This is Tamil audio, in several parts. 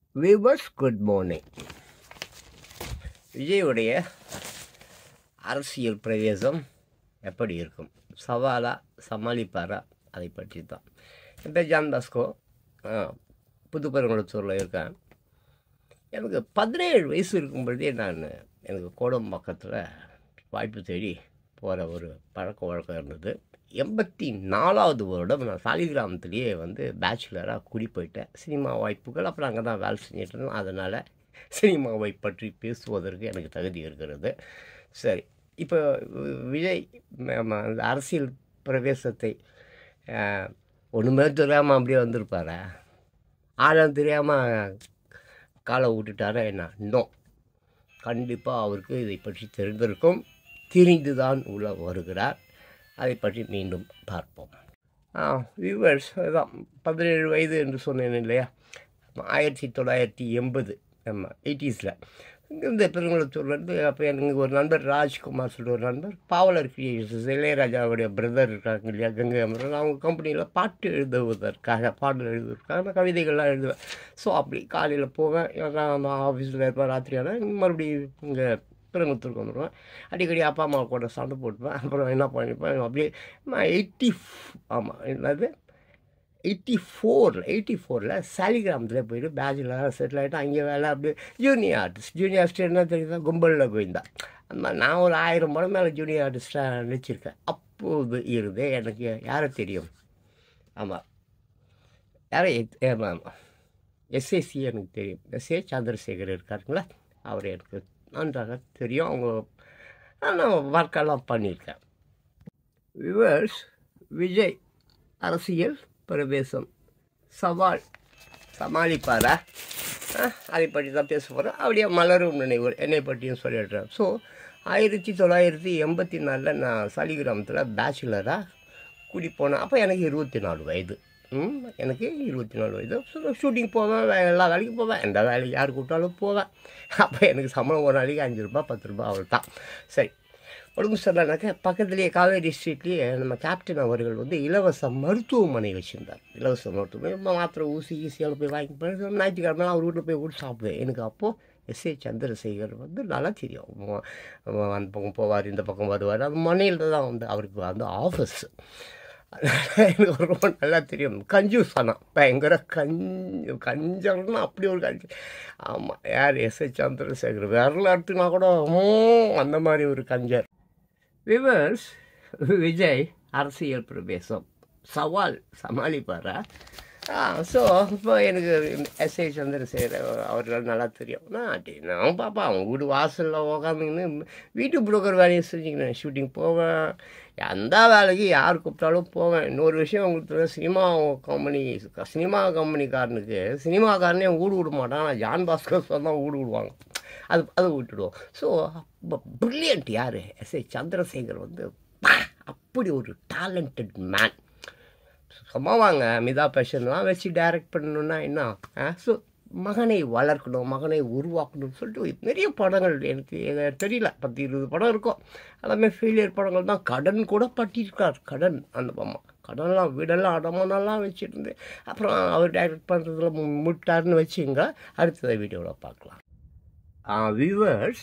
Viewers good morning. விஜயுடைய அரசியல் பிரவேசம் எப்படி இருக்கும்? சவாலா சமாளிப்பாரா? அதை பற்றி தான். என் பேர் ஜான் பாஸ்கோ. புதுப்பெருங்குளத்தூரில் இருக்கேன். எனக்கு 17 வயசு இருக்கும் பொழுதே எனக்கு கோடம்பாக்கத்தில் வாய்ப்பு தேடி போகிற ஒரு பழக்க வழக்கம் இருந்தது. 84வது வருடம் நான் சாலிகிராமத்துலேயே பேச்சுலராக குடி போயிட்டேன். சினிமா வாய்ப்புகள் அப்புறம் அங்கே தான் வேலை செஞ்சுட்டு இருந்தேன். அதனால் சினிமாவை பற்றி பேசுவதற்கு எனக்கு தகுதி இருக்கிறது. சரி, இப்போ விஜய் அந்த அரசியல் பிரவேசத்தை ஒன்றுமே தெரியாமல் அப்படியே வந்திருப்பாரா? ஆழம் தெரியாமல் காலை விட்டுட்டாரா என்ன? நோ, கண்டிப்பாக அவருக்கு இதை பற்றி தெரிந்திருக்கும். தெரிந்து தான் உள்ள வருகிறார். அதை பற்றி மீண்டும் பார்ப்போம். வியூவர்ஸ், அதுதான் 17 வயது என்று சொன்னேன் இல்லையா? 1980 ஆமாம் 80ஸில் இங்கேருந்து பெருங்குளத்தூர்லேருந்து அப்போ எனக்கு ஒரு நண்பர் ராஜ்குமார் சொல்லிட்டு ஒரு நண்பர் பாவலர் கிரியேஷன்ஸ் இளையராஜாவுடைய பிரதர் இருக்காங்க இல்லையா, கங்கை அமரன், அவங்க கம்பெனியில் பாட்டு எழுதுவதற்காக பாடல் எழுதுவதற்காக நான் கவிதைகள்லாம் எழுதுவேன். ஸோ அப்படி காலையில் போவேன், நான் ஆஃபீஸில் இருப்பேன். ராத்திரியான மறுபடியும் இங்கே பெருங்குளத்தூருக்கு வந்துடுவேன். அடிக்கடி அப்பா அம்மா கூட சண்டை போட்டுப்பேன். அப்புறம் என்ன பண்ணிப்பேன் அப்படியே 84ல் சாலிகிராமத்தில் போயிட்டு பேச்சுலராக செட்டில் ஆகிட்டு அங்கே வேலை அப்படியே ஜூனியர் ஆர்டிஸ்ட் என்ன தெரியுதா, கும்பலில் போயிருந்தேன். அந்த மாதிரி நான் ஒரு 1000 படம் மேலே ஜூனியர் ஆர்டிஸ்ட்டாக நினச்சிருக்கேன். அப்போது இருந்தே எனக்கு யாரை தெரியும்? ஆமாம், ஆமாம், எஸ்ஏசி எனக்கு தெரியும். எஸ்ஏ சந்திரசேகர் இருக்காருங்களா, அவர் எனக்கு நன்றாக தெரியும். அவங்க நான் ஒர்க்கெல்லாம் பண்ணியிருக்கேன். வியூவர்ஸ், விஜய் அரசியல் பிரவேசம் சவால் சமாளிப்பாரா? அதை பற்றி தான் பேச போகிறேன். அப்படியே மலரும் நினைவு என்னை பற்றியும் சொல்லிடுறேன். ஸோ 1984 நான் சாலிகிராமத்தில் பேச்சுலராக கூடி போனேன். அப்போ எனக்கு 24 வயது. எனக்கு 24 வயது. ஷூட்டிங் போவேன், எல்லா வேலைக்கும் போவேன், எந்த வேலைக்கு யார் கூப்பிட்டாலும் போவேன். அப்போ எனக்கு சம்பளம் ஒரு நாளைக்கு 5 ரூபா 10 ரூபா அவ்வளோ தான். சரி, உடம்பு சரியில்லைனாக்கா பக்கத்துலேயே காவேரி ஸ்ட்ரீட்லேயே நம்ம கேப்டன் அவர்கள் இலவச மருத்துவமனை வச்சுருந்தார். இலவச மருத்துவமனை மாத்திரை ஊசி ஈஸியாக போய் வாங்கி போய் ஞாயிற்றுக்கிழமை அவர் வீட்டில் போய் கூட சாப்பிடுவேன். எனக்கு அப்போது எஸ்ஏ சந்திரசேகர் நல்லா தெரியும். அந்த பக்கம் போவார், இந்த பக்கம் வருவார். அது மனையில் தான் அவருக்கு ஆஃபீஸ். எனக்கு ரொம்ப நல்லா தெரியும். கஞ்சூஸ் ஆனால் பயங்கர கஞ்சர்னா அப்படி ஒரு கஞ்சு. ஆமாம், யார்? எஸ்ஏ சந்திரசேகர். விரல் அடுத்துனா கூட அந்த மாதிரி ஒரு கஞ்சர். விவர்ஸ், விஜய் அரசியல் பிரவேசம் சவால் சமாளிப்பாரா? ஸோ இப்போ எனக்கு எஸ்ஐ சந்திரசேகர் அவர்கள் நல்லா தெரியும். நான் பாப்பா அவங்க வீடு வாசலில் உக்காந்துக்கின்னு வீட்டு புரோக்கர் வேலையை செஞ்சுக்கினேன். ஷூட்டிங் போவேன், எந்த வேலைக்கு யார் கூப்பிட்டாலும் போவேன். இன்னொரு விஷயம் உங்களுக்கு, சினிமா கம்பெனிக்காரனுக்கு சினிமாக்காரனே ஊடு விட மாட்டான். ஆனால் ஜான் பாஸ்கர் தான் ஊடு விடுவாங்க. அது விட்டுடுவோம். ஸோ ப்ரில்லியன்ட் யார்? எஸ்ஐ சந்திரசேகர் அப்படி ஒரு டேலண்டட் மேன். சும்மா வாங்க மிதா பேஷன்லாம் வச்சு டைரக்ட் பண்ணணுன்னா என்ன? ஸோ மகனை வளர்க்கணும், மகனை உருவாக்கணும்னு சொல்லிட்டு நிறைய படங்கள் எனக்கு தெரியல, 10-20 படம் இருக்கும். எல்லாமே ஃபெயிலியர் படங்கள் தான். கடன் கூட பட்டிருக்கார். அந்த அம்மா கடன்லாம் வீடெல்லாம் அடமானெல்லாம் வச்சுருந்து அப்புறம் அவர் டைரக்ட் பண்ணுறதுல முட்டார்னு வச்சுங்க. அடுத்த வீடியோவில் பார்க்கலாம். வியூவர்ஸ்,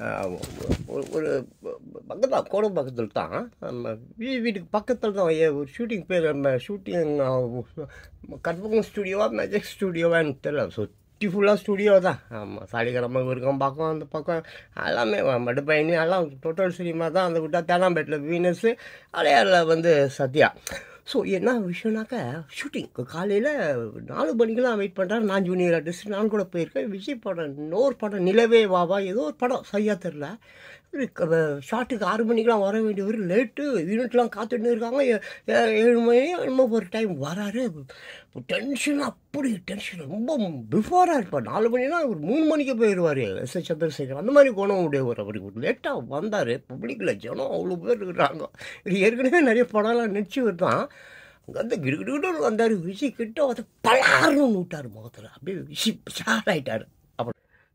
ஒரு பக்கத்தில் கோடம்பாக்கத்தில் தான், நம்ம வீட்டுக்கு பக்கத்தில் தான் ஒரு ஷூட்டிங் பேர், நம்ம ஷூட்டிங் கற்பகம் ஸ்டுடியோவா மேஜிக் ஸ்டுடியோவான்னு தெரியல. ஃபுல்லாக ஸ்டுடியோ தான். ஆமாம், சாலிகிராமம் இருக்கும், பக்கம் அந்த பக்கம் எல்லாமே மடுப்பயணி எல்லாம் டோட்டல் சினிமா தான். அந்த விட்டா தேனாம்பேட்டில் வீனஸு, அடையாரில் சத்யா. ஸோ என்ன விஷயம்னாக்கா, ஷூட்டிங் காலையில் 4 மணிக்கெலாம் வெயிட் பண்ணுறாரு. நான் ஜூனியர் ஆர்டிஸ்ட், நான் கூட போயிருக்கேன். விஜய் படம், இன்னொரு படம் நிலவே வாவா ஏதோ ஒரு படம் சரியாக தெரில. ஷார்ட்டுக்கு 6 மணிக்கெலாம் வர வேண்டியவர் லேட்டு. யூனிட்லாம் காத்துட்டு இருக்காங்க. 7 மணி என்னமோ ஒரு டைம் வராரு. டென்ஷன், அப்படி டென்ஷன், ரொம்ப பிஃபோராக இருப்பார். 4 மணினா ஒரு 3 மணிக்கு போயிடுவார் எஸ்ஐ சந்திரசேகர். அந்த மாதிரி குணம் உடையவர். அவருக்கு லேட்டாக வந்தார். பப்ளிக்கில் ஜனம் அவ்வளோ பேர் இருக்கிறாங்க. இது ஏற்கனவே நிறைய படம்லாம் நடிச்சவர் தான். அங்கே கிடுகிட்டு வந்தார். விஜய் கிட்ட பலாருன்னு விட்டார் முகத்தில். அப்படியே விஜய் ஆகிட்டார். அப்புறம்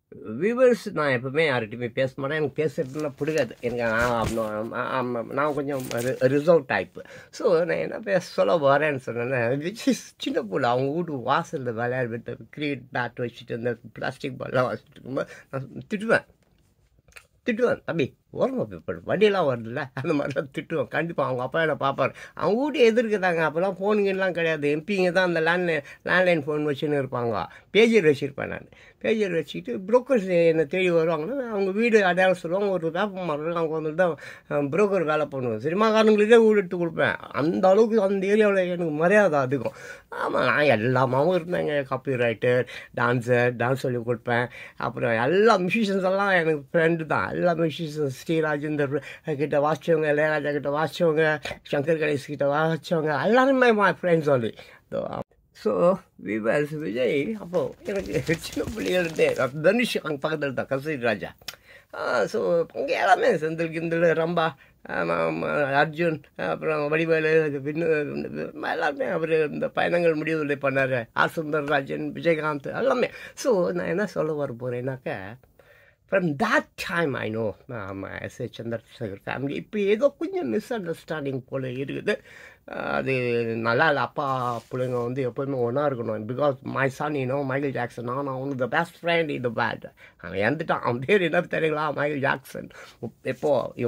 வியூவர்ஸ் நான் எப்பவுமே யார்கிட்டையுமே பேச மாட்டேன். எனக்கு பேசுறதுலாம் பிடிக்காது. எனக்கு நான் கொஞ்சம் ரிசர்வ் டைப்பு. ஸோ நான் என்ன சொல்ல வரேன்னு சொன்னேன்னா, சின்ன பிள்ளை அவங்க வீட்டு வாசலில் விளையாடிட்டு கிரிக்கெட் பேட் வச்சுட்டு இந்த பிளாஸ்டிக் பால்லாம் வச்சுட்டு இருக்கும்போது நான் திட்டுவேன், தம்பி ஓரமாக போய்ப்படு, வண்டியெல்லாம் வருதுல்ல, அந்த மாதிரிலாம் திட்டுவேன். கண்டிப்பாக அவங்க அப்பா என்ன பார்ப்பார். அவங்க வீட்டு எதிர்க்குதாங்க, அப்போல்லாம் ஃபோனுங்கெல்லாம் கிடையாது. எம்பிங்க தான் அந்த லேண்ட்லைன் ஃபோன் வச்சுன்னு இருப்பாங்க. பேஜர் வச்சுருப்பேன் நான். பேஜர் வச்சுக்கிட்டு புரோக்கர்ஸ் என்னை தேடி வருவாங்கன்னா அவங்க வீடு அடையாளம் சொல்லுவாங்க. ஒரு வேப்ப மரம் அவங்க வந்துட்டு தான் புரோக்கர் வேலை பண்ணுவேன். சினிமாக்காரங்களுக்கே வீடு எடுத்து கொடுப்பேன். அந்த அளவுக்கு அந்த ஏரியாவில் எனக்கு மரியாதை அதிகம். ஆமாம், நான் எல்லாமாவும் இருந்தேங்க. காப்பி ரைட்டர், டான்ஸ் சொல்லி கொடுப்பேன். அப்புறம் எல்லா மியூசிஷியன்ஸ் எல்லாம் எனக்கு ஃப்ரெண்டு தான். எல்லா மியூசிஷியன்ஸ் ஸ்ரீராஜேந்தர் கிட்ட வாசித்தவங்க, இளையராஜா கிட்ட வாசித்தவங்க, சங்கர் கணேஷ் கிட்ட வாசித்தவங்க எல்லாருமே மை ஃப்ரெண்ட்ஸ் ஒன்லி. ஸோ விவாஸ் விஜய் அப்போது எனக்கு சின்ன பிள்ளைகள்கிட்டே தனுஷ் அங்கே பக்கத்தில் தான் கஸ்தூரி ராஜா. ஸோ அங்கே எல்லாமே செந்தில் கிந்தில் ரம்பா, அர்ஜுன், அப்புறம் வடிவேலு, எல்லாருமே அவர் இந்த பயணங்கள் முடிவுகளை பண்ணார். ஆர் சுந்தரராஜன், விஜயகாந்த் எல்லாமே. ஸோ நான் என்ன சொல்ல வர போகிறேன்னாக்கா, from that time I know SA. Chandrasekhar family இப்போ ஏதோ கொஞ்சம் மிஸ் அண்டர்ஸ்டாண்டிங் போல் இருக்குது. அது நல்லா இல்லை. அப்பா பிள்ளைங்க வந்து எப்போயுமே ஒன்றா இருக்கணும். Because my son Michael Jackson, நான் அவனுக்கு த பெஸ்ட் ஃப்ரெண்ட் இந்த பேட். அவன் இறந்துட்டான். அவன் பேர் என்ன தெரியுங்களா? Michael Jackson. எப்போது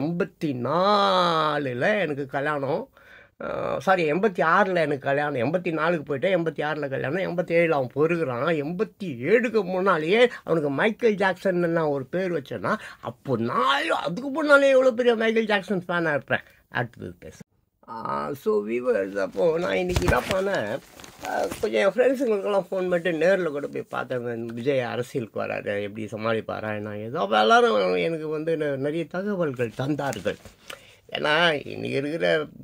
84 எனக்கு கல்யாணம். சாரி 86 எனக்கு கல்யாணம். 84 போயிட்டேன், 86 கல்யாணம், 87 அவன் பொறுக்கிறான். 87க்கு முன்னாலேயே அவனுக்கு மைக்கேல் ஜாக்சன் நான் ஒரு பேர் வச்சேன்னா, அப்போ நான் அதுக்கு முன்னாலே எவ்வளோ பெரிய மைக்கேல் ஜாக்சன் ஃபேனாக இருப்பேன். அடுத்தது பேச. ஸோ வியூவர்ஸ், அப்போது நான் இன்றைக்கி என்ன பண்ணேன், கொஞ்சம் என் ஃப்ரெண்ட்ஸுங்களுக்கெல்லாம் ஃபோன் பண்ணிட்டு நேரில் கூட போய் பார்த்தேன். விஜய் அரசியலுக்கு வராரு, எப்படி சமாளிப்பாரா என்ன ஏதோ. எல்லோரும் எனக்கு வந்து நிறைய தகவல்கள் தந்தார்கள். ஏன்னா இன்றைக்கி இருக்கிற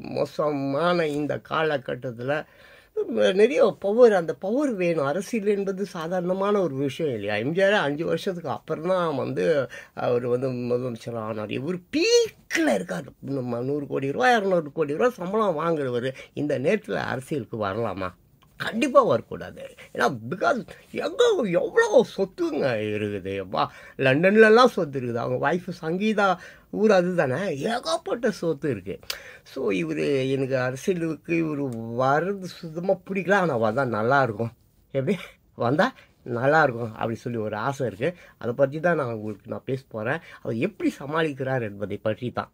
மோசமான இந்த காலகட்டத்தில் நிறைய பவர், அந்த பவர் வேணும். அரசியல் என்பது சாதாரணமான ஒரு விஷயம் இல்லையா? எம்ஜிஆர் 5 வருஷத்துக்கு அப்புறம் தான் வந்து அவர் வந்து முதலமைச்சர் ஆனார். இவர் பீக்கில் இருக்கார். 100 கோடி ரூபா 200 கோடி ரூபா சம்பளம் வாங்குறவர் இந்த நேரத்தில் அரசியலுக்கு வரலாமா? கண்டிப்பாக வரக்கூடாது. ஏன்னா பிகாஸ் எவ்வளோ சொத்துங்க இருக்குது. லண்டன்லலாம் சொத்து இருக்குது. அவங்க ஒய்ஃபு சங்கீதா ஊர் அது தானே, ஏகப்பட்ட சொத்து இருக்குது. ஸோ இவர் எனக்கு அரசியலுக்கு இவர் வர்றது சுத்தமாக பிடிக்கல. ஆனால் வந்தால் நல்லாயிருக்கும், எப்படி வந்தால் நல்லாயிருக்கும் அப்படி சொல்லி ஒரு ஆசை இருக்குது. அதை பற்றி தான் நான் பேச போகிறேன். அவர் எப்படி சமாளிக்கிறார் என்பதை பற்றி தான்.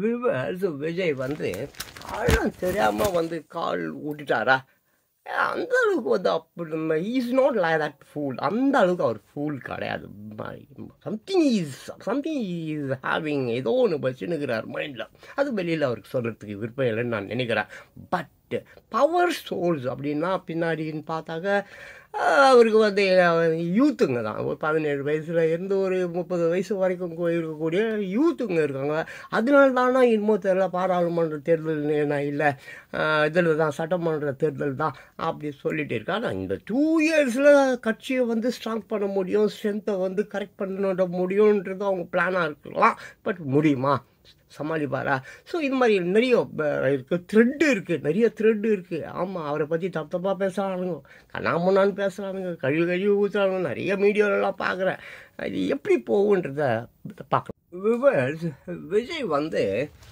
விஜய் வந்து காலம் தெரியாமல் வந்து கால் விட்டுட்டாரா? அந்த அளவுக்கு வந்து அப்படி is not like that fool. அந்த அளவுக்கு அவர் ஃபூல் கிடையாது. சம்திங் இஸ் ஹேவிங், ஏதோ ஒன்று வச்சுன்னுக்கிறார் மைண்டில். அது வெளியில் அவருக்கு சொல்கிறதுக்கு விருப்பம் இல்லைன்னு நான் நினைக்கிறேன். பட் பவர் சோர்ஸ் அப்படின்னா பின்னாடின்னு பார்த்தாக்க அவருக்கு வந்து யூத்துங்க தான். ஒரு 17 வயசில் இருந்து ஒரு 30 வயசு வரைக்கும் இருக்கக்கூடிய யூத்துங்க இருக்காங்க. அதனால தானே இன்னமும் தெரியல, பாராளுமன்ற தேர்தல் நான் இல்லை, இதில் தான் சட்டமன்ற தேர்தல் தான் அப்படி சொல்லிட்டு இருக்காங்க. இந்த 2 இயர்ஸில் கட்சியை வந்து ஸ்ட்ராங் பண்ண முடியும், ஸ்ட்ரென்த்தை வந்து கரெக்ட் பண்ண முடியுன்றது அவங்க பிளானாக இருக்கலாம். பட் முடியுமா? சமாளிப்பாரா? ஸோ இது மாதிரி நிறைய இருக்குது, நிறைய த்ரெட்டு இருக்குது. ஆமாம், அவரை பற்றி தப்பாக பேசுகிறானுங்க, கண்ணாமண்ணான்னு பேசுகிறானுங்க, கழுவி ஊற்றுறானுங்க. நிறைய மீடியாவிலலாம் பார்க்குறேன். இது எப்படி போகுன்றத பார்க்கலாம். விஜய் வந்து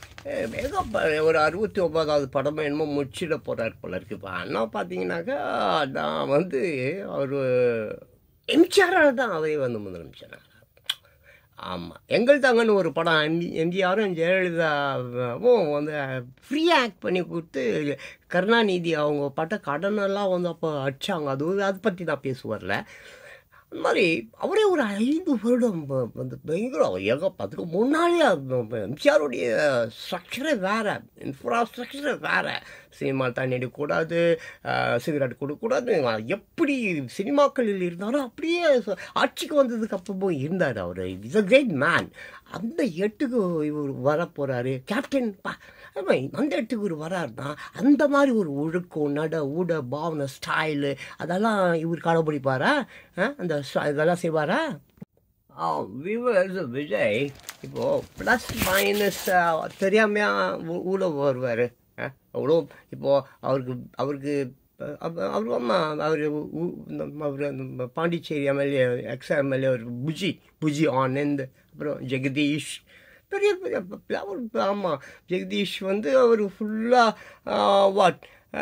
ஏதோ ஒரு 69வது படமும் என்னமோ முடிச்சிட போகிறார் போல இருக்குது. இப்போ அண்ணா பார்த்தீங்கன்னாக்கா நான் வந்து அவர் எம்ஜிஆரால் தான் அவரே வந்து முதலமைச்சர். ஆமாம், எங்கள் தாங்கன்னு ஒரு படம் எம்ஜிஆரும் ஜெயலலிதாவும் வந்து ஃப்ரீ ஆக்ட் பண்ணி கொடுத்து கருணாநிதி அவங்க பட்ட கடனெல்லாம் வந்து அப்போ அடித்தாங்க. அதை பற்றி நான் பேசுவார்ல. அந்த மாதிரி அவரே ஒரு 5 வருடம் வந்து பயங்கரம் அதுக்கு முன்னாலே எம்ஜிஆருடைய ஸ்ட்ரக்சரே வேறு, இன்ஃப்ராஸ்ட்ரக்சரே வேறு. சினிமா தண்ணி எடுக்கக்கூடாது, சிகரெட் கொடுக்கக்கூடாது, எப்படி சினிமாக்களில் இருந்தாலும் அப்படியே ஆட்சிக்கு வந்ததுக்கு அப்புறமும் இருந்தார். அவர் இஸ் அ கிரேட் மேன். அந்த 8க்கு இவர் வர போகிறாரு கேப்டன். அந்த 8க்கு இவர் வராருன்னா அந்த மாதிரி ஒரு ஒழுக்கம், ஊட பாவனை, ஸ்டைலு அதெல்லாம் இவர் கடைப்பிடிப்பாரா? அந்த இதெல்லாம் செய்வாரா? விஜய் இப்போது ப்ளஸ் மைனஸ் தெரியாமையா ஊட வருவார். அவ்வளோ இப்போது அவருக்கு அவர் அம்மா அவர் அவர் பாண்டிச்சேரி எம்எல்ஏ எக்ஸ்-எம்எல்ஏ ஒரு புஜி ஆனந்த், அப்புறம் ஜெகதீஷ், பெரிய பெரிய அவர். ஆமாம், ஜெகதீஷ் வந்து அவர் ஃபுல்லாக வாட்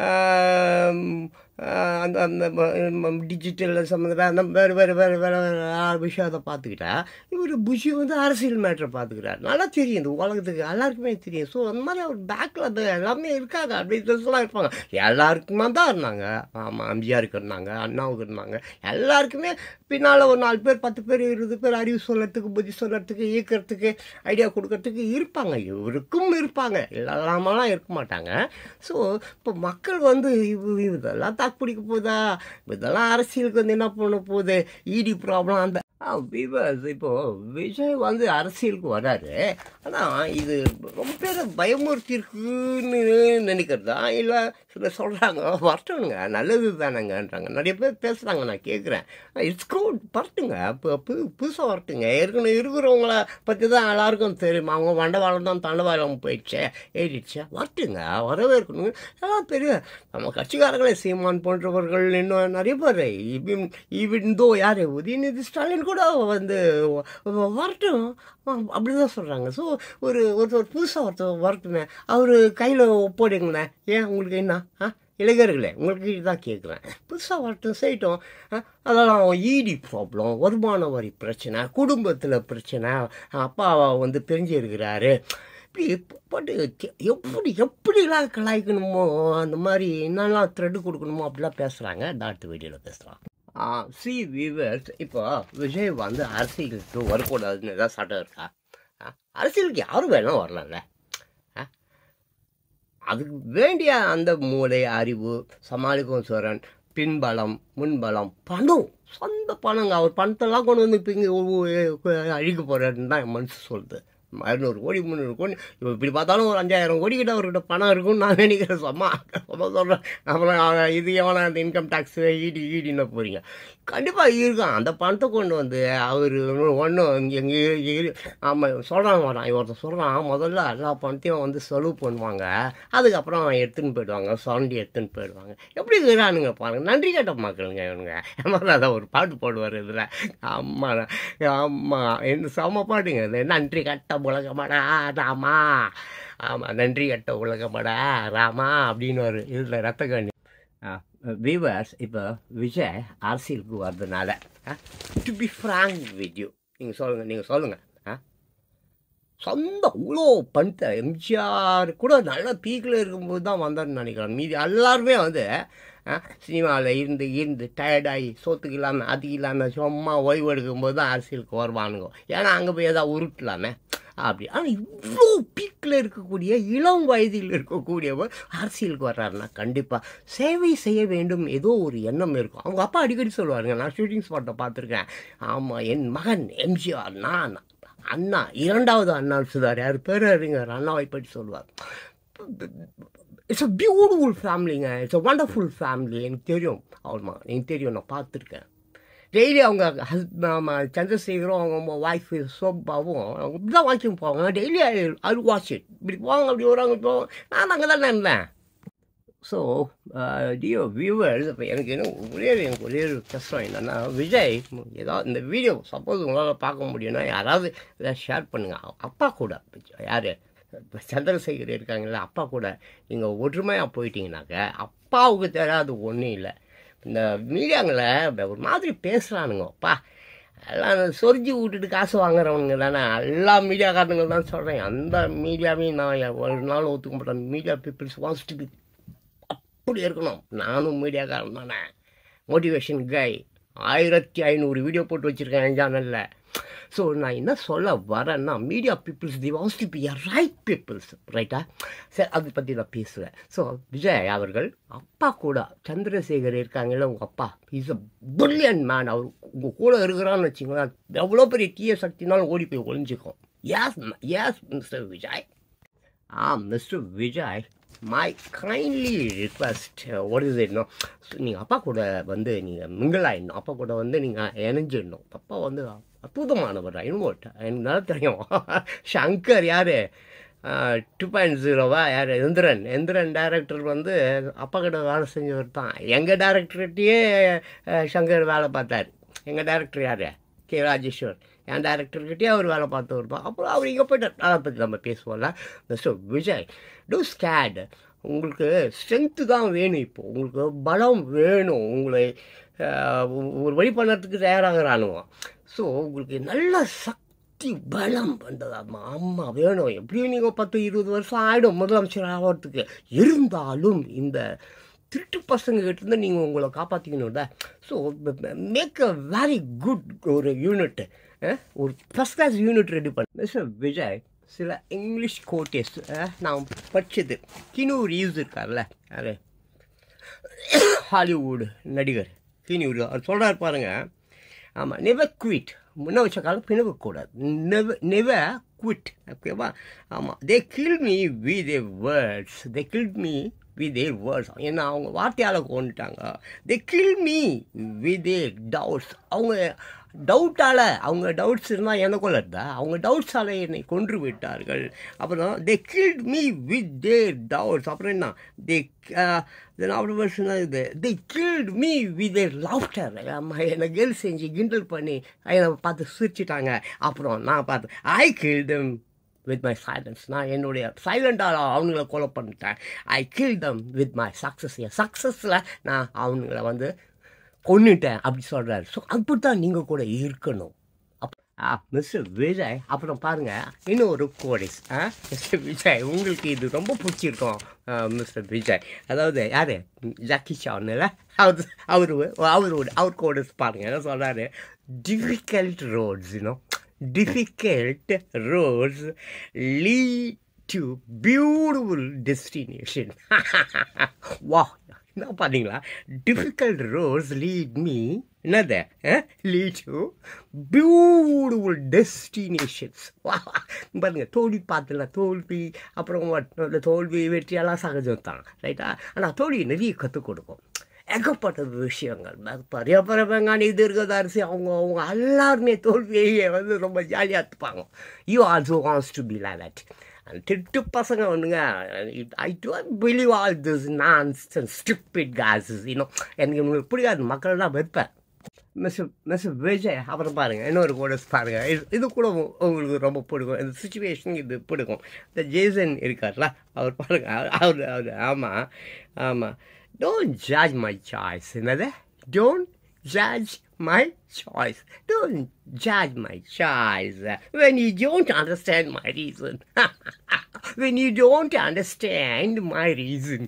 அந்த அந்த டிஜிட்டல் சம்மந்தம் வேறு வேறு வேறு வேறு வேறு விஷயத்தை பார்த்துக்கிட்டா, இவர் புஷி வந்து அரசியல் மேட்ரை பார்த்துக்கிறார். நல்லா தெரியும், இந்த உலகத்துக்கு எல்லாருக்குமே தெரியும். ஸோ அந்த மாதிரி அவர் பேக்கில் அது எல்லாமே இருக்காங்க, அப்படின்றதுலாம் இருப்பாங்க. எல்லாருக்குமே தான் இருந்தாங்க. ஆமாம், எம்ஜிஆருக்கு இருந்தாங்க, அண்ணாவுக்கு இருந்தாங்க, எல்லாருக்குமே பின்னால் ஒரு 4 பேர் 10 பேர் 20 பேர் அறிவு சொல்கிறதுக்கு, புத்தி சொல்கிறதுக்கு, இயக்கிறதுக்கு, ஐடியா கொடுக்கறதுக்கு இருப்பாங்க. இவருக்கும் இருப்பாங்க, இல்லாமலாம் இருக்க மாட்டாங்க. ஸோ இப்போ மக்கள் வந்து இதெல்லாம் தாக்கு பிடிக்க போதா, இதெல்லாம் அரசியலுக்கு வந்து என்ன பண்ண போகுது, இடி ப்ராப்ளம் அந்த விவாஸ். இப்போது விஜய் வந்து அரசியலுக்கு வராரு, ஆனால் இது ரொம்ப பேர் பயமுறுத்திருக்குன்னு நினைக்கிறதா, இல்லை சில சொல்கிறாங்க வரட்டுங்க, நல்லது தானேங்கன்றாங்க. நிறைய பேர் பேசுகிறாங்க, நான் கேட்குறேன். இட்ஸ் குட், வரட்டுங்க, இப்போ புதுசாக வரட்டுங்க. ஏற்கனவே இருக்கிறவங்கள பற்றி தான் எல்லாருக்கும் தெரியும். அவங்க வண்டவாளம் தான் தண்டவாளம் போயிடுச்சு, ஏறிடுச்சு, வரட்டுங்க, வரவே இருக்கணுங்க. எல்லாம் பெரிய நம்ம கட்சிக்காரங்களே, சீமான் போன்றவர்கள், இன்னும் நிறைய பேர், இவந்தோ யார் உதயநிதி ஸ்டாலின் கூட வந்து வரட்டும் அப்படி தான் சொல்கிறாங்க. ஸோ ஒருத்தர் புதுசாக ஒருத்தர் வரட்டுமே, அவர் கையில் ஒப்படைங்களே. ஏன் உங்களுக்கு என்ன இளைஞர்களே, உங்களுக்கு தான் கேட்குறேன், புதுசாக வரட்டும், செய்யட்டும். அதெல்லாம் இடி ப்ராப்ளம், வருமான வரி பிரச்சனை, குடும்பத்தில் பிரச்சனை, அப்பாவை வந்து பிரிஞ்சு இருக்கிறாரு, இப்படி பட்டு எப்படிலாம் கலாய்க்கணுமோ, அந்த மாதிரி என்னெல்லாம் த்ரெட்டு கொடுக்கணுமோ அப்படிலாம் பேசுகிறாங்க. அடுத்த வீடியோவில் பேசுகிறான். வீவர்ஸ், இப்போ விஜய் வந்து அரசியலுக்கு வரக்கூடாதுன்னு ஏதாவது சட்டம் இருக்கா? அரசியலுக்கு யாரும் வேணால் வரலாம்ல. அதுக்கு வேண்டிய அந்த மூளை, அறிவு, சமாளிக்கும் சோரன், பின்பலம், முன்பலம், பணம், சொந்த பணங்க. அவர் பணத்தெல்லாம் கொண்டு வந்து இப்போ இங்கே அழிக்க போகிறாருன்னு தான் என் மனசு சொல்லுது. 200 கோடி 300 கோடி, இப்போ இப்படி பார்த்தாலும் ஒரு 5000 கோடி கிட்ட அவர்கிட்ட பணம் இருக்குன்னு நான் நினைக்கிறேன். சும்மா சொல்கிறேன். அப்புறம் இது எவனா அந்த இன்கம் டேக்ஸு ஈடின்னு போகிறீங்க, கண்டிப்பாக இருக்கும். அந்த பணத்தை கொண்டு வந்து அவர் ஒன்றும் எங்கே ஆமாம் சொல்கிறாங்க வரான், ஒருத்தர் சொல்கிறான், முதல்ல எல்லா பணத்தையும் வந்து செலவு பண்ணுவாங்க, அதுக்கப்புறம் எடுத்துன்னு போயிடுவாங்க, சுரண்டி எடுத்துன்னு போயிடுவாங்க. எப்படி இருக்கிறானுங்க பாருங்கள், நன்றி கேட்ட மக்களுங்க இவனுங்க. அதை ஒரு பாட்டு போடுவார் இதில். ஆமாம் ஆமாம், என்ன செம்ம பாட்டுங்க இது. நன்றி கட்ட உலகமாடா ராமா, ஆமாம், நன்றி கட்ட உலகமாடா ராமா அப்படின்னு ஒரு இதில் ரத்தகண்ணி. வியூவர்ஸ், இப்போ விஜய் அரசியலுக்கு வர்றதுனால, to be frank with you, நீங்கள் சொல்லுங்கள், சொந்த இவ்வளோ பண்ணிட்ட எம்ஜிஆர் கூட நல்ல பீக்கில் இருக்கும்போது தான் வந்தார்னு நினைக்கிறேன். மீதி எல்லாருமே வந்து சினிமாவில் இருந்து டயர்டாகி சோத்துக்கு இல்லாமல் அதுக்கு இல்லாமல் சும்மா ஓய்வு எடுக்கும்போது தான் அரசியலுக்கு வருவானுங்க. ஏன்னா அங்கே போய் எதாவது உருட்டலாமே அப்படி. ஆனால் இவ்வளோ பீக்கில் இருக்கக்கூடிய இளம் வயதில் இருக்கக்கூடியவர் அரசியலுக்கு வர்றாருன்னா கண்டிப்பாக சேவை செய்ய வேண்டும், ஏதோ ஒரு எண்ணம் இருக்கும். அவங்க அப்பா அடிக்கடி சொல்லுவாருங்க, நான் ஷூட்டிங் ஸ்பாட்டை பார்த்துருக்கேன். ஆமாம், என் மகன் எம்ஜிஆர், நான் அண்ணா, 2வது அண்ணான்னு சொல்லுவார், யார் பேர் அறிஞர் அண்ணாவை பற்றி சொல்லுவார். இட்ஸ் அ பியூட்டிஃபுல் ஃபேமிலிங்க, இட்ஸ் அ வண்டர்ஃபுல் ஃபேமிலி. எனக்கு தெரியும், ஆமாம் எனக்கு தெரியும், நான் பார்த்துருக்கேன். டெய்லி அவங்க சந்திரசேகரும் அவங்க ஒய்ஃபு சோபாவும் அவங்க இப்படி தான் வாக்கிங் போவாங்க. டெய்லி அது வாட்ச் இட், இப்படி போவாங்க, அப்படி வருவாங்க, போவாங்க. நான் அங்கே தான் இருந்தேன். ஸோ டியோ வியூவர்ஸ், இப்போ எனக்கு ஒரே ஒரு கஷ்டம் என்னென்னா, விஜய் ஏதாவது இந்த வீடியோ சப்போஸ் உங்களால் பார்க்க முடியும்னா யாராவது எதாவது ஷேர் பண்ணுங்கள். அப்பா கூட யார் சந்திரசேகர் இருக்காங்களா, அப்பா கூட நீங்கள் ஒற்றுமையாக போயிட்டீங்கன்னாக்க அப்பாவுக்கு தெரியாது ஒன்றும் இல்லை. இந்த மீடியாங்களை ஒரு மாதிரி பேசுகிறானுங்க. அப்பா எல்லாம் சொரிஞ்சு விட்டுட்டு காசு வாங்குறவனுங்க தானே, எல்லா மீடியாக்காரனுங்க தான் சொல்கிறேன். அந்த மீடியாவையும் நான் ஒரு நாள் ஒத்துக்க மாட்டேன். Media peoples wants to be அப்படி இருக்கணும். நானும் மீடியாக்காரன் தானே, மோட்டிவேஷன் கை. 1500 வீடியோ போட்டு வச்சுருக்கேன் என் சேனலில். ஸோ நான் என்ன சொல்ல வரேன்னா, media peoples the wants to be a right peoples, ரைட்டா? சரி, அதை பற்றி நான் பேசுவேன். ஸோ விஜய் அவர்கள் அப்பா கூட சந்திரசேகர் இருக்காங்கல்ல, உங்கள் அப்பா இஸ் அ பிரில்லியன்ட் மேன். அவர் உங்கள் கூட இருக்கிறான்னு வச்சுங்களேன், எவ்வளோ பெரிய தீய சக்தினாலும் ஓடி போய் ஒழிஞ்சிக்கும். Yes mister Vijay. Mister Vijay, my kindly request, what is it no, நீங்கள் அப்பா கூட வந்து நீங்கள் மிங்கிள் ஆகிடணும், அப்பா கூட வந்து நீங்கள் இணைஞ்சிடணும். அப்பா வந்து அற்புதமானவர். இன்வோட் எனக்கு நல்லா தெரியும். சங்கர் யார், 2.0வா யார் எந்திரன் டைரக்டர் வந்து அப்பா கிட்ட வேலை செஞ்சவர் தான். எங்கள் டைரக்டர்கிட்டயே சங்கர் வேலை பார்த்தார். எங்கள் டைரக்டர் யார்? கே ராஜேஸ்வர். என் டைரக்டர்கிட்டயே அவர் வேலை பார்த்தவர் தான். அப்புறம் அவர் இங்கே போய்ட்டார். அதை பற்றி நம்ம பேசுவோம்ல. Mister Vijay, do skate. உங்களுக்கு ஸ்ட்ரென்த்து தான் வேணும். இப்போது உங்களுக்கு பலம் வேணும். உங்களை ஒரு வழி பண்ணுறதுக்கு தயாராகிறானுவோம். ஸோ உங்களுக்கு நல்ல சக்தி பலம் வந்ததாம்மா அம்மா வேணும். எப்படியும் நீங்கள் 10-20 வருஷம் ஆகிடும் முதலமைச்சர் ஆகிறதுக்கு. இருந்தாலும் இந்த திருட்டு பசங்ககிட்டேருந்து நீங்கள் உங்களை காப்பாற்றிக்கணும்ல. So make a very good ஒரு யூனிட், ஒரு ஃபஸ்ட் கிளாஸ் யூனிட் ரெடி பண்ண. மிஸ்டர் விஜய், சில இங்கிலீஷ் கோட்டேஸ் நான் படித்தது. கினு ரீவ்ஸ் இருக்கார்ல, யார் ஹாலிவுட் நடிகர் கினு ரீவ்ஸ், அவர் சொல்கிறார் பாருங்க. ஆமாம், நெவர் குவிட். முன்ன வச்ச காலம் பிணக்கக்கூடாது. Never quit. ஓகேவா? ஆமாம், they kill me with their words. They kill me with their words. ஏன்னா அவங்க வார்த்தையால் கொண்டுட்டாங்க. They kill me with their doubts. அவங்க டவுட்டால், அவங்க டவுட்ஸ் இருந்தால் எனக்குள்ள இருந்தா அவங்க டவுட்ஸால் என்னை கொன்று விட்டார்கள். அப்புறம் they killed me with their doubts. அப்புறம் என்ன, they they killed me with their laughter. என்னை கேர்ள் செஞ்சு கிண்டல் பண்ணி என்னை பார்த்து சிரிச்சிட்டாங்க. அப்புறம் நான் பார்த்து I kill them with my silence. நான் என்னுடைய சைலண்டாக அவங்கள கொலை பண்ணிட்டேன். I kill them with my success. என் சக்ஸஸில் நான் அவங்கள வந்து கொன்னுட்டேன் அப்படி சொல்கிறாரு. ஸோ அப்படி தான் நீங்கள் கூட இருக்கணும். மிஸ்டர் விஜய், அப்புறம் பாருங்கள் இன்னும் ஒரு கோடிஸ். மிஸ்டர் விஜய், உங்களுக்கு இது ரொம்ப பிடிச்சிருக்கோம் மிஸ்டர் விஜய். அதாவது யார், ஜாக்கி சான்ல அவர் கோடிஸ் பாருங்கள். என்ன சொல்கிறாரு, difficult roads, difficult roads lead to beautiful destination. Wow, என்ன பார்த்தீங்களா? difficult roads lead me, என்னது, lead to beautiful destinations. பாருங்க, தோல்வி பார்த்துல தோல்வி, அப்புறம் தோல்வி வெற்றியெல்லாம் சகஜம் தான், ரைட்டா? ஆனால் தோல்வி நிறைய கற்றுக் கொடுக்கும். ஏகப்பட்ட விஷயங்கள். பெரிய தீர்க்கதரிசி அவங்க எல்லாருமே தோல்வியை வந்து ரொம்ப ஜாலியாக எடுத்துப்பாங்க. You also wants to be like that. திட்டு பசங்க வந்துங்க, I don't believe all this nonsense stupid guys. எனக்கு உங்களுக்கு பிடிக்காது, மக்கள் தான் வெறுப்பேன். மிஸ்டர் விஜய், அப்புறம் பாருங்கள் இன்னொரு கோடஸ் பாருங்கள். இது கூட உங்களுக்கு ரொம்ப பிடிக்கும். இந்த சுச்சுவேஷனுக்கு இது பிடிக்கும். இந்த ஜேசன் இருக்கார்ல, அவர் பாருங்கள், அவர் ஆமாம், don't judge my choice. Another, don't judge my choice. Don't judge my choice when you don't understand my reason. When you don't understand my reason.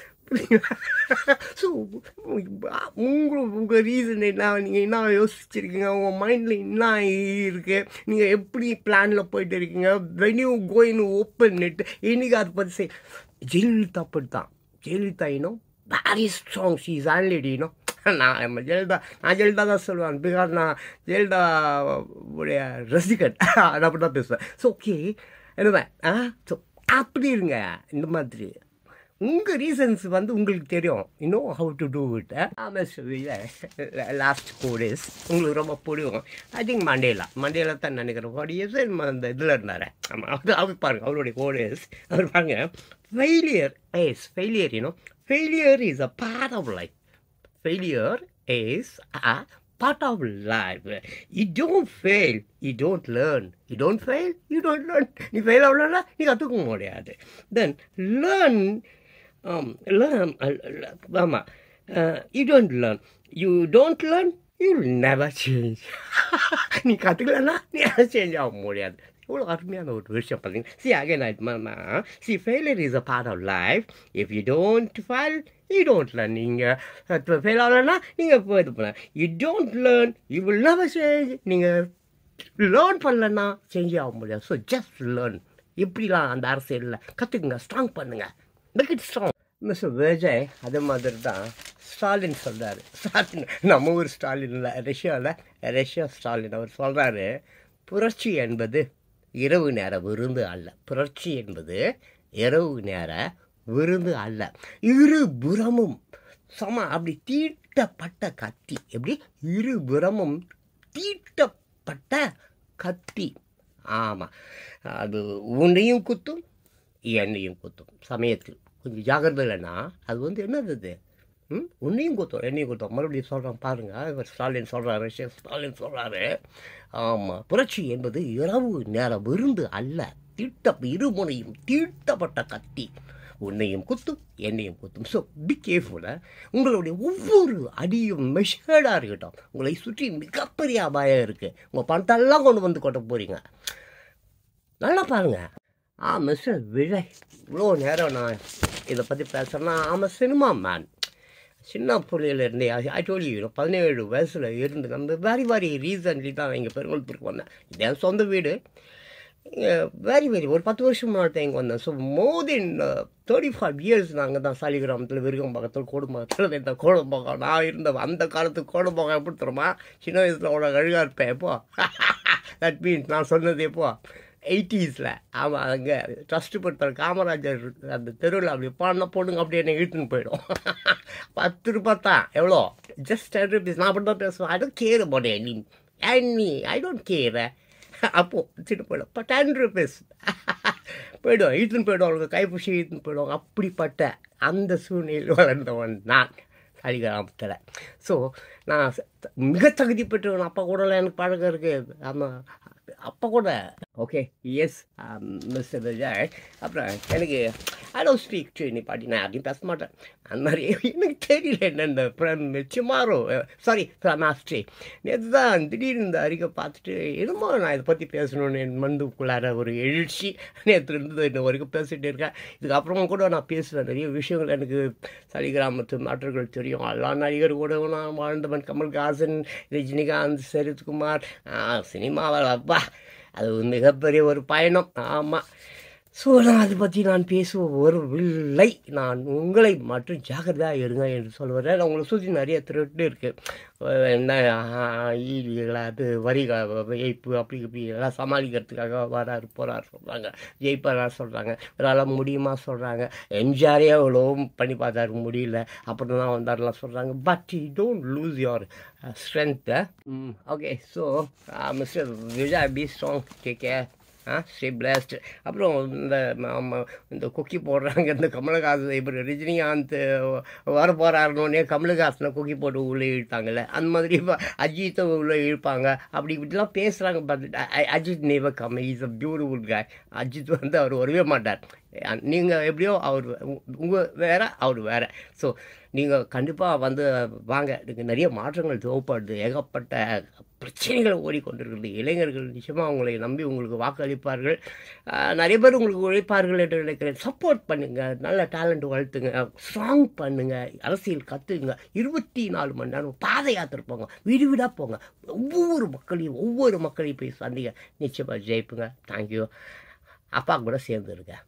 ஸோ உங்கள் ரீசன் என்ன, நீங்கள் என்ன யோசிச்சிருக்கீங்க, உங்கள் மைண்டில் என்ன இருக்குது, நீங்கள் எப்படி பிளானில் போயிட்டு இருக்கீங்க, when you go in open it, இன்னைக்கு அதை பற்றி ஜெயலலிதா அப்படித்தான். Jayalalithaa very strong, she is landlady, நான் ஜெயலலிதா தான் சொல்லுவேன். பிகாஸ் நான் ஜெயலலிதா உடைய ரசிகன். அது அப்படி தான் பேசுவேன். ஸோ ஓகே, என்னவேன் ஸோ அப்படி இருங்க. இந்த மாதிரி உங்கள் ரீசன்ஸ் வந்து உங்களுக்கு தெரியும். How to do it. Last 4 days உங்களுக்கு ரொம்ப பிடிக்கும். ஐ திங்க் மண்டேலா தான் நினைக்கிறேன். 4 years அந்த இதில் இருந்தார். ஆமாம், அவர் பாருங்க, அவருடைய 4 days அவர் பாருங்க. Failure is a part of life. Failure is a part of life. You don't fail, you don't learn. You don't fail, you don't learn. நீ ஃபெயில் ஆகலன்னா நீ கற்றுக்க முடியாது. Then learn. ஆமாம், you don't learn. You don't learn, you'll never change. நீ கற்றுக்கலன்னா நீ சேஞ்ச் ஆக முடியாது. இவ்வளோ அருமையான ஒரு விஷயம் பார்த்தீங்கன்னா. failure is a part of life. If you don't fail, you don't learn. நீங்கள் ஃபெயில் ஆகலன்னா நீங்கள் இது பண்ண. You don't learn, you will never change. நீங்கள் லேர்ன் பண்ணலன்னா சேஞ்ச் ஆக முடியாது. So just learn. எப்படிலாம் அந்த அரசியலில் கற்றுக்குங்க, ஸ்ட்ராங் பண்ணுங்கள், make it strong. Mister Vijay, அதே மாதிரி தான் ஸ்டாலின் சொல்கிறாரு. ஸ்டாலின் நம்ம ஊர் ஸ்டாலின் இல்லை, ரஷ்யா ஸ்டாலின். அவர் சொல்கிறாரு, புரட்சி என்பது இரவு நேர விருந்து அல்ல. புரட்சி என்பது இரவு நேர விருந்து அல்ல. இருபுறமும் அப்படி தீட்டப்பட்ட கத்தி. எப்படி? இருபுறமும் தீட்டப்பட்ட கத்தி. ஆமாம், அது உன்னையும் குத்தும் என்னையும் குத்தும் சமயத்தில். கொஞ்சம் ஜாக்கிரதை இல்லைன்னா அது வந்து என்னது அது? உன்னையும் குத்தும் என்னையும் குத்தும். மறுபடியும் சொல்கிறேன் பாருங்கள். இவர் ஸ்டாலின் சொல்கிறாரு, ஷேக் ஸ்டாலின் சொல்கிறாரு. ஆமாம், புரட்சி என்பது இரவு நேர விருந்து அல்ல, இருமுனையும் தீட்டப்பட்ட கத்தி. உன்னையும் குத்தும் என்னையும் குத்தும். So be careful. உங்களுடைய ஒவ்வொரு அடியும் மெஷர்டாக இருக்கட்டும். உங்களை சுற்றி மிகப்பெரிய அபாயம் இருக்குது. உங்கள் பணத்தெல்லாம் கொண்டு வந்து கொட்ட போகிறீங்க. நல்லா பாருங்கள். மிஸ்டர் விஜய், இவ்வளோ நேரம் நான் இதை பற்றி பேசுகிறேன்னா, சினிமா மேன். சின்ன பிள்ளையிலேருந்தே ஐ டோல் யூ 17 வயசில் இருந்து நம்ம வெரி ரீசன்ட்லி தான் இங்கே பெருங்குளத்தூருக்கு வந்தேன். இது என் சொந்த வீடு. வெரி ஒரு 10 வருஷம் முன்னாடி இங்கே வந்தேன். ஸோ மோர் தென் 35 இயர்ஸ் நாங்கள் தான் சாலிகிராமத்தில், விருகம்பாக்கத்தில், கோடம்பாக்கத்தில். இந்த கோடம்பாக்கம் நான் இருந்த அந்த காலத்துக்கு கோடம்பாக்கம் எப்படி தருமா? சின்ன வயசில் அவ்வளோ அழகாக இருப்பேன். எப்போ தட் மீன்ஸ் நான் சொன்னது எப்போ 80s. ஆமாம், அங்கே ட்ரஸ்ட்டு படுத்துற காமராஜர் அந்த தெருவில் அப்படி பாடின பொண்ணுங்க அப்படியே என்னை இழுத்துன்னு போயிடும். 10 ரூபாய் தான். எவ்வளோ? Just 10 rupees. நான் அப்படி தான் பேசுவேன். I don't care about any I don't care. அப்போது வச்சுட்டு போயிடும். இப்போ 10 rupees போய்டும், இழுத்துன்னு போய்டும். அவங்களுக்கு கைப்பிடிச்சி இழுத்துன்னு போயிடுவாங்க. அப்படிப்பட்ட அந்த சூழ்நிலையில் வளர்ந்தவன் நான் சாலிகிராமத்தில். ஸோ நான் மிக தகுதி பெற்றவன். அப்பா கூடலாம் எனக்கு பழக்கம் இருக்குது. ஆமாம், அப்போ கூட ஓகே. S mister Vijay. அப்புறம் எனக்கு I don't speak to any party. நான் யாரையும் பேச மாட்டேன். அந்த மாதிரி எனக்கு தெரியல என்னென்ன சுமாரோ சாரி மாஸ்ட்ரி. நேற்று தான் திடீர்னு இந்த அறிக்கை பார்த்துட்டு என்னமோ நான் இதை பற்றி பேசணுன்னு என் மனதுக்குள்ளார ஒரு எழுச்சி நேற்று இருந்தது. இன்னும் வரைக்கும் பேசிகிட்டே இருக்கேன். இதுக்கப்புறமா கூட நான் பேசுவேன். நிறைய விஷயங்கள் எனக்கு சாலிகிராமத்து நாட்டுகள் தெரியும். எல்லா நடிகர் கூட நான் வாழ்ந்தவன். கமல்ஹாசன், ரஜினிகாந்த், சரத்குமார். சினிமாவில் அப்பா அது மிகப்பெரிய ஒரு பயணம். ஆமாம். ஸோ நான் அதை பற்றி நான் பேசுவதில்லை. நான் உங்களை மட்டும் ஜாக்கிரதையாக இருங்க என்று சொல்லுவேன். நான் உங்களை சுற்றி நிறைய திருட்டு இருக்குது. என்ன அது வரி ஏய்ப்பு அப்படி இப்படி எல்லாம் சமாளிக்கிறதுக்காக வராரு போகிறார் சொல்கிறாங்க. ஜெயிப்பாரா சொல்கிறாங்க. இவரால் முடியுமா சொல்கிறாங்க. எம்ஜிஆரே அவ்வளோ பண்ணி பார்த்தாரு, முடியல. அப்புறம் தான் வந்தாரெலாம் சொல்கிறாங்க. But you don't lose your strength. Okay. So mister Vijay, be strong, take care, stay blessed. அப்புறம் இந்த கொக்கி போடுறாங்க. இந்த கமலஹாசன் இப்போ ரஜினிகாந்த் வர போகிறாருன்னே கமலஹாசனை கொக்கி போட்டு உள்ளே இழுத்தாங்கல்ல, அந்த மாதிரி இப்போ அஜித்தை உள்ளே இழுப்பாங்க. அப்படி இப்படிலாம் பேசுகிறாங்க. பார்த்துட்டு Ajith never come, is a beautiful guy. Ajith வந்து அவர் வரவே மாட்டார். நீங்கள் எப்படியோ அவர் உங்கள் வேறு, அவர் வேறு. ஸோ நீங்கள் கண்டிப்பாக வந்து வாங்க. எனக்கு நிறைய மாற்றங்கள் தேவைப்படுது. ஏகப்பட்ட பிரச்சனைகள் ஓடிக்கொண்டிருக்கிறது. இளைஞர்கள் நிச்சயமாக உங்களை நம்பி உங்களுக்கு வாக்களிப்பார்கள். நிறைய பேர் உங்களுக்கு உழைப்பார்கள் என்று நினைக்கிறேன். சப்போர்ட் பண்ணுங்கள். நல்ல டேலண்ட் வளர்த்துங்க. ஸ்ட்ராங் பண்ணுங்கள். அரசியல் கற்றுங்க. 24 மணி நேரம் பாத யாத்திரை போங்க. வீடு வீடாக போங்க. ஒவ்வொரு மக்களையும் போய் சந்திங்க. நிச்சயமாக ஜெயிப்புங்க. தேங்க்யூ. அப்பா கூட சேர்ந்து இருக்கேன்.